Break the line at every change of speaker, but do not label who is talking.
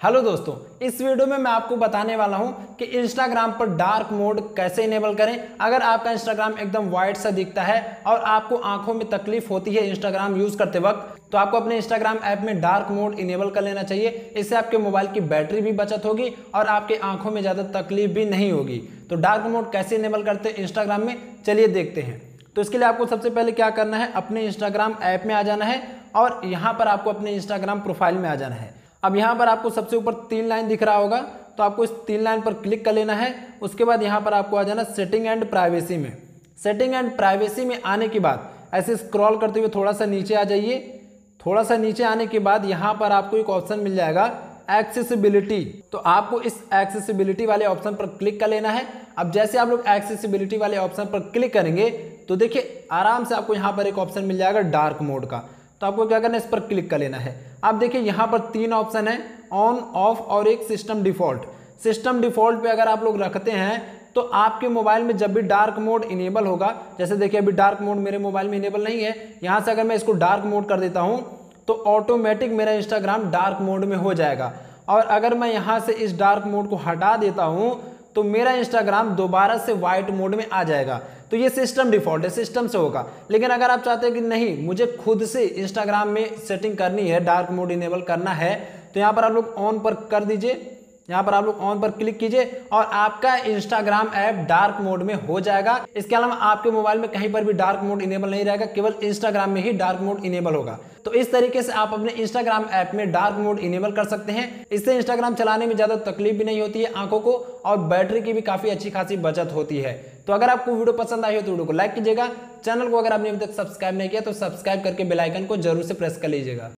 Hello दोस्तों, इस video में मैं आपको बताने वाला हूं कि इंस्टाग्राम पर डार्क मोड कैसे इनेबल करें। अगर आपका इंस्टाग्राम एकदम वाइट सा दिखता है और आपको आंखों में तकलीफ होती है इंस्टाग्राम यूज करते वक्त, तो आपको अपने इंस्टाग्राम ऐप में डार्क मोड इनेबल कर लेना चाहिए। इससे आपके मोबाइल की बैटरी भी बचत होगी और आपके आंखों में ज़्यादा तकलीफ भी नहीं होगी। तो डार्क मोड कैसे इनेबल करते हैं इंस्टाग्राम में, चलिए देखते हैं। तो इसके लिए आपको सबसे पहले क्या करना है, अपने इंस्टाग्राम ऐप में आ जाना है और यहाँ पर आपको अपने इंस्टाग्राम प्रोफाइल में आ जाना है। अब यहाँ पर आपको सबसे ऊपर 3 लाइन दिख रहा होगा, तो आपको इस 3 लाइन पर क्लिक कर लेना है। उसके बाद यहाँ पर आपको आ जाना सेटिंग एंड प्राइवेसी में। सेटिंग एंड प्राइवेसी में आने के बाद ऐसे स्क्रॉल करते हुए थोड़ा सा नीचे आ जाइए। थोड़ा सा नीचे आने के बाद यहाँ पर आपको एक ऑप्शन मिल जाएगा एक्सेसिबिलिटी। तो आपको इस एक्सेसिबिलिटी वाले ऑप्शन पर क्लिक कर लेना है। अब जैसे आप लोग एक्सेसिबिलिटी वाले ऑप्शन पर क्लिक करेंगे तो देखिए आराम से आपको यहाँ पर एक ऑप्शन मिल जाएगा डार्क मोड का। तो आपको क्या करना है, इस पर क्लिक कर लेना है। अब देखिए यहाँ पर 3 ऑप्शन है, ऑन, ऑफ और एक सिस्टम डिफॉल्ट। सिस्टम डिफॉल्ट पे अगर आप लोग रखते हैं तो आपके मोबाइल में जब भी डार्क मोड इनेबल होगा, जैसे देखिए अभी डार्क मोड मेरे मोबाइल में इनेबल नहीं है, यहाँ से अगर मैं इसको डार्क मोड कर देता हूँ तो ऑटोमेटिक मेरा इंस्टाग्राम डार्क मोड में हो जाएगा। और अगर मैं यहाँ से इस डार्क मोड को हटा देता हूँ तो मेरा इंस्टाग्राम दोबारा से वाइट मोड में आ जाएगा। तो ये सिस्टम डिफॉल्ट है, सिस्टम से होगा। लेकिन अगर आप चाहते हैं कि नहीं, मुझे खुद से इंस्टाग्राम में सेटिंग करनी है, डार्क मोड इनेबल करना है, तो यहाँ पर आप लोग ऑन पर कर दीजिए। यहाँ पर आप लोग ऑन पर क्लिक कीजिए और आपका इंस्टाग्राम ऐप डार्क मोड में हो जाएगा। इसके अलावा आपके मोबाइल में कहीं पर भी डार्क मोड इनेबल नहीं रहेगा, केवल इंस्टाग्राम में ही डार्क मोड इनेबल होगा। तो इस तरीके से आप अपने इंस्टाग्राम ऐप में डार्क मोड इनेबल कर सकते हैं। इससे इंस्टाग्राम चलाने में ज्यादा तकलीफ भी नहीं होती है आंखों को, और बैटरी की भी काफी अच्छी खासी बचत होती है। तो अगर आपको वीडियो पसंद आई हो तो वीडियो को लाइक कीजिएगा। चैनल को अगर आपने अभी तक सब्सक्राइब नहीं किया तो सब्सक्राइब करके बेल आइकन को जरूर से प्रेस कर लीजिएगा।